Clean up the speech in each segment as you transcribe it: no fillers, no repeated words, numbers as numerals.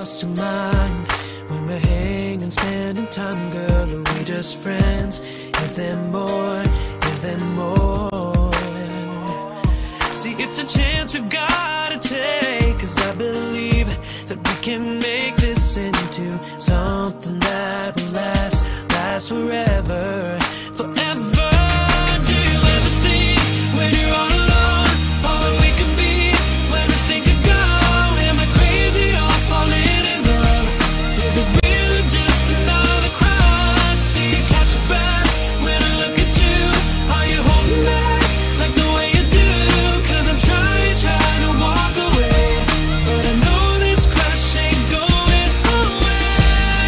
crossed your mind when we're hanging, spending time, girl? Are we just friends? Is there more? Is there more? See, it's a chance we've gotta take, 'cause I believe that we can make this into something that will last forever, forever. Do you ever think when you're all alone, all that we could be, when I think of go? Am I crazy or falling in love? Is it real or just another crush? Do you catch a breath when I look at you? Are you holding back like the way you do? 'Cause I'm trying to walk away, but I know this crush ain't going away.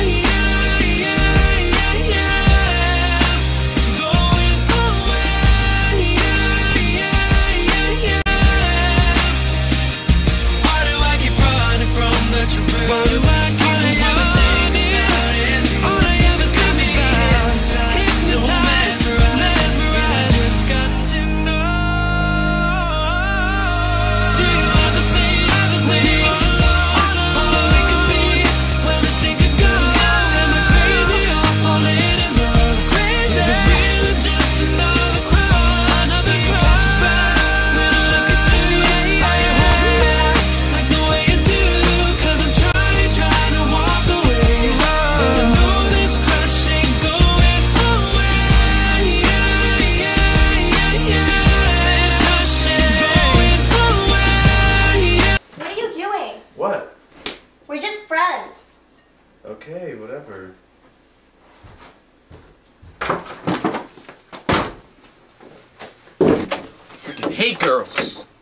Going away. Why do I keep running from the truth? Why do I keep running? All I ever think about is hypnotized, mesmerized. I just got to know. Do you ever think when you're all alone, all that we could be, when I think of go? Am I crazy or falling in love? Crazy. Is it real or just another crush? Do you catch a breath when I look at you? Are you holding back like the way you do? 'Cause I'm trying to walk away, but I know this crush ain't going away. This crush ain't going away. What are you doing? What? We're just friends. Okay, whatever. Freaking hate girls.